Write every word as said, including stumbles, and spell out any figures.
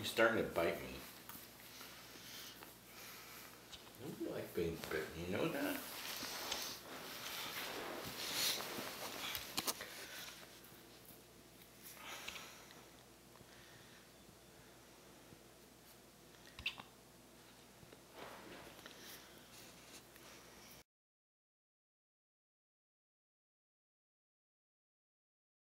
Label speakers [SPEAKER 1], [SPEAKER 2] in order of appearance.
[SPEAKER 1] He's starting to bite me. I don't like being bitten, you know that?